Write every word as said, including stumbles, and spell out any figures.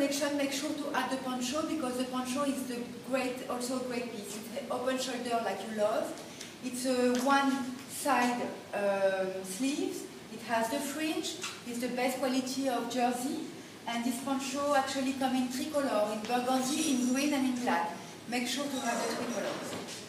collection, make sure to add the poncho because the poncho is the great, also a great piece. It's open shoulder like you love. It's a one side um, sleeves. It has the fringe. It's the best quality of jersey. And this poncho actually comes in three colors, in burgundy, in green and in black. Make sure to have the three colors.